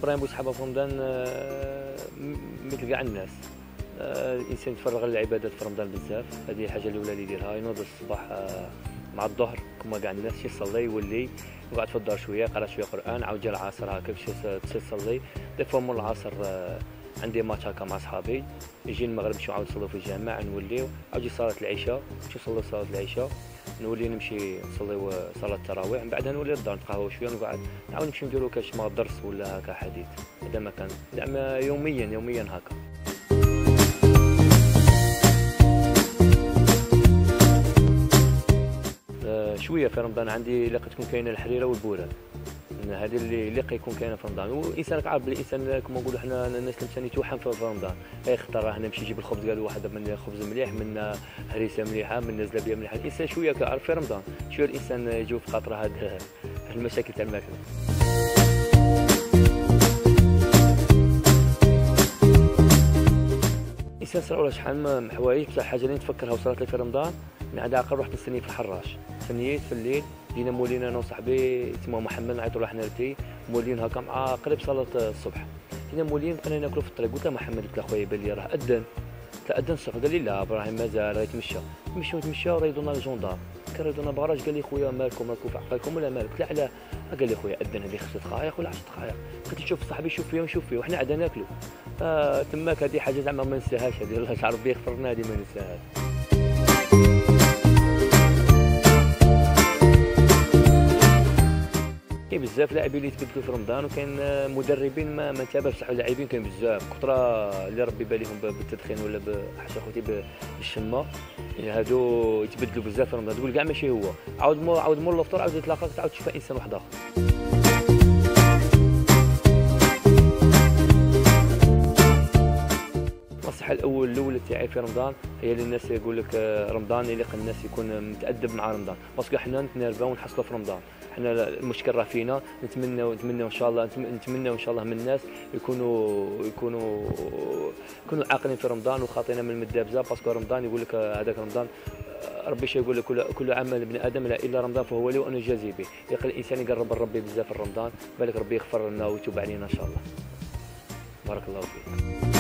ابراهيم بوسحابه في رمضان مثل كاع الناس. الانسان يتفرغ للعبادات في رمضان بزاف. هذه الحاجه الاولى اللي يديرها، ينوض الصباح مع الظهر كما كاع الناس، يصلي يولي يقعد في الدار شويه، يقرا شويه قران، عاود جا العصر هكا باش تصلي. دي فوا مور العصر عندي ماتش هكا مع صحابي، يجي المغرب نمشيو نعاود نصليو في الجامع، نوليو عاود يجي صلاه العشاء، نمشيو نصليو صلاه العشاء، نولي نمشي نصليو صلاه التراويح، من بعدها نولي للدار نتقهوى شويه، نقعد نعاود نمشي نديرو كاش ما درس ولا هكا حديث. هذا ما كان زعما يوميا هكا. شويه في رمضان عندي اللي قد تكون كاينه الحريره والبوران، هذه اللي يكون كاينه في رمضان. والانسان عارف الانسان كما نقولوا حنا الناس الانسان يتوحم في رمضان، يختار هنا نمشي نجيب الخبز، قالوا واحد من خبز مليح، من هريسه مليحه، من زلابيه مليحه. الانسان شويه كيعرف في رمضان، شويه الانسان يجيو في خاطره هاد المشاكل تاع الماكله. الانسان صراو شحال من حوايج، بصح حاجه اللي نتفكرها وصلت لي في رمضان، من عاد عقل رحت نستني في الحراش، استنيت في الليل، جينا مولين انا وصاحبي تسمى محمد، نعيطوا له حنا الاثنين مولين هكا مع قريب صلاه الصبح. جينا مولين بقينا ناكلوا في الطريق، قلت له محمد، قلت له خويا يبان لي راه اذن، تاذن الصبح، قال لي لا ابراهيم مازال راه يتمشى. نتمشى وراه يدونا الجندار، كان يدونا باراج، قال لي خويا مالكم في عقلكم ولا مالك؟ لا علاه؟ قال لي خويا اذن هذه 5 دقائق ولا 10 دقائق. قلت له شوف صاحبي، شوف فيه وحنا عاد ناكلوا. تماك هذه حاجه زعما ما ننساهاش، هذه الله يجعل ربي يغفر لنا، هذه ما ننساهاش. كاين بزاف لاعبين اللي تبدلوا في رمضان، وكاين مدربين ما انتبهش، بصح اللاعبين كاين بزاف كثره اللي ربي بالهم بالتدخين ولا حاشا خوتي بالشمه، يعني هادو يتبدلوا بزاف في رمضان. تقول كاع ماشي هو، عاود مور الفطور عاود تلاقاك تعاود تشوف انسان واحد اخر. النصيحه الاولى تاعي في رمضان هي للناس، يقول لك رمضان يليق الناس يكون متادب مع رمضان، باسكو حنا نتنرفاو ونحصلوا في رمضان. حنا المشكل راه فينا، نتمنى ان شاء الله من الناس يكونوا عاقلين في رمضان وخاطينا من المدابزه، باسكو رمضان يقول لك هذاك رمضان ربي شي يقول لك كل عمل ابن ادم لا الا رمضان فهو لي وانا جازي به. يقل الانسان يقرب من ربي بزاف في رمضان، بالك ربي يغفر لنا ويتوب علينا ان شاء الله. بارك الله فيك.